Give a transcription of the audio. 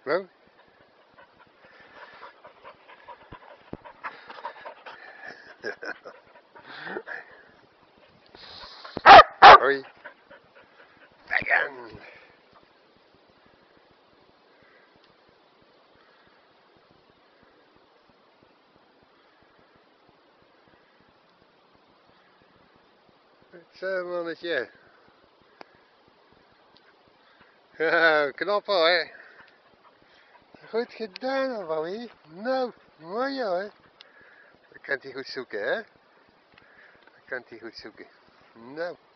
Wow. Hoi. Vegan. Zo mannetje. Knap hoor. Goed gedaan Wally. Nou, mooi hoor. Dan kan hij goed zoeken hè. Dan kan hij goed zoeken. Nou.